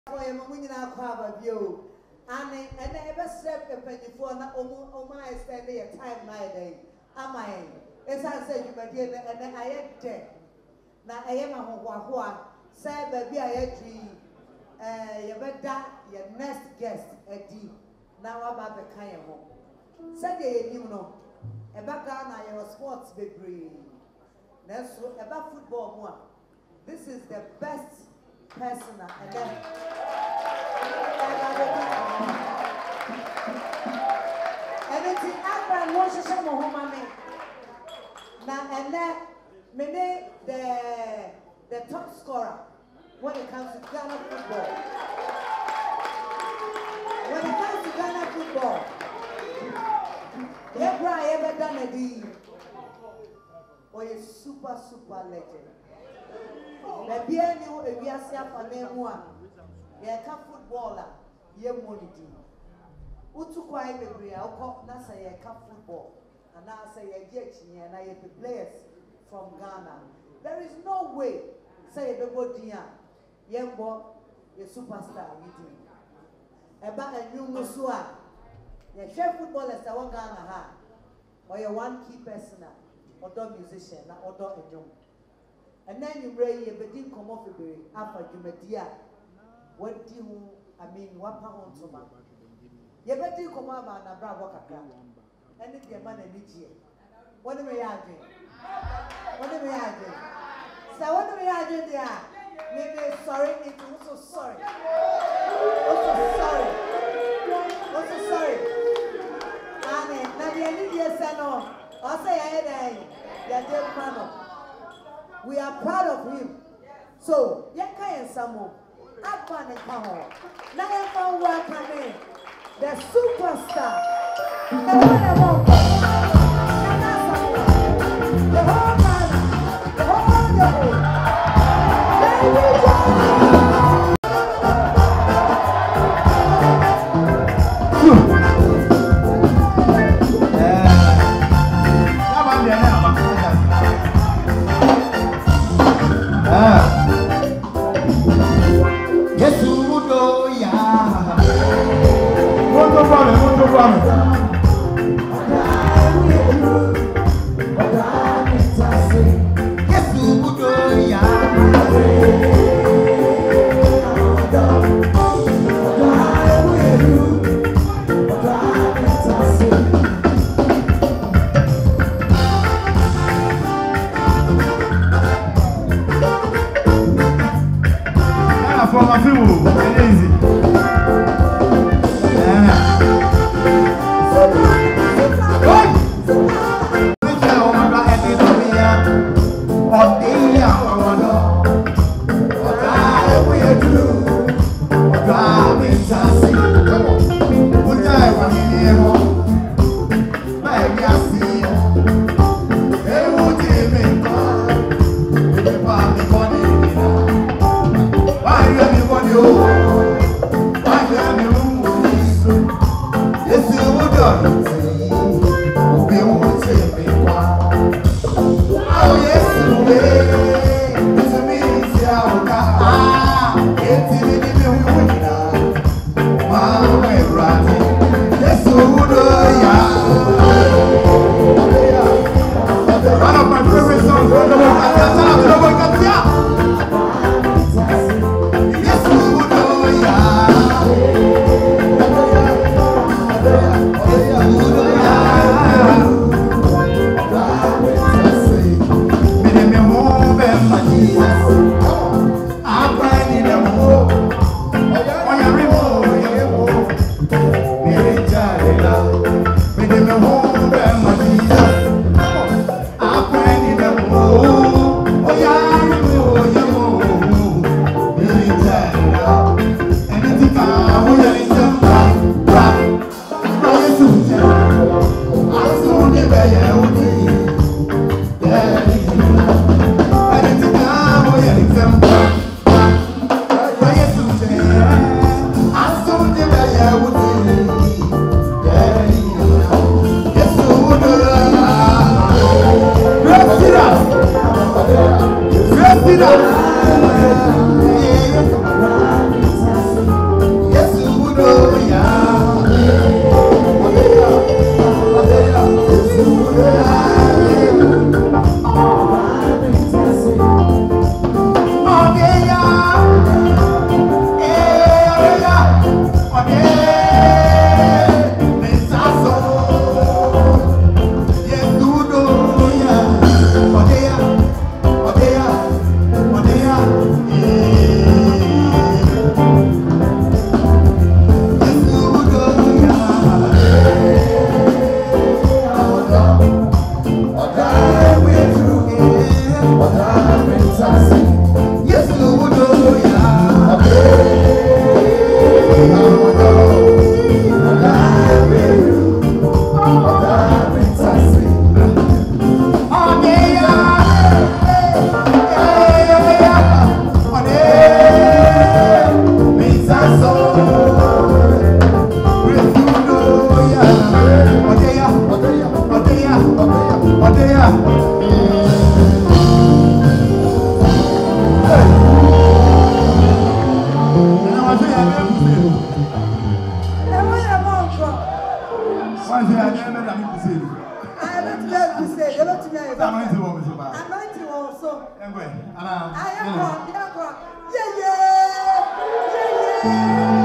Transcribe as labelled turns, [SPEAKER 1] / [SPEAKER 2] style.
[SPEAKER 1] And ever step a penny for na my spending a time my day. Am I? As I said, you might hear and I had dead. Now I am a wahua, say baby I had dream. You better your next guest a D. Now about the kind of home. Sunday, you know, about Ghana, your sports baby. That's about football more. This is the best person and then. And it's the Akron Washington Mohammed. Now, and then, the top scorer when it comes to Ghana football. When it comes to Ghana football, Ebra ever done a deal. Or a super legend. The BNU, we are saying for them one. Ye ka footballer ye money utu kwai bebre akọ na say ye ka football and na say ye get chinya na ye players from Ghana. There is no way say be go dia ye mbo ye superstar we do eba anyu so a ye hwe footballers that want Ghana ha or ye one key person or musician na or ejom and then you bring ye bedin come off bebre afa dwumadia. What do you, I mean, what pound to man? You better come out and bravo kaka. And it's your man and each year. What do we are doing? What do we are doing? So, what do we are doing there? Maybe sorry, it's also sorry. Also sorry. Also sorry. Amen. Now, the end of the son, I'll say, we are proud of him. So, Yaka and Samo. Akwan and Kaho. Now I'm welcoming the superstar. The whole Anointing also.
[SPEAKER 2] Anyway,
[SPEAKER 1] I am going. Yeah.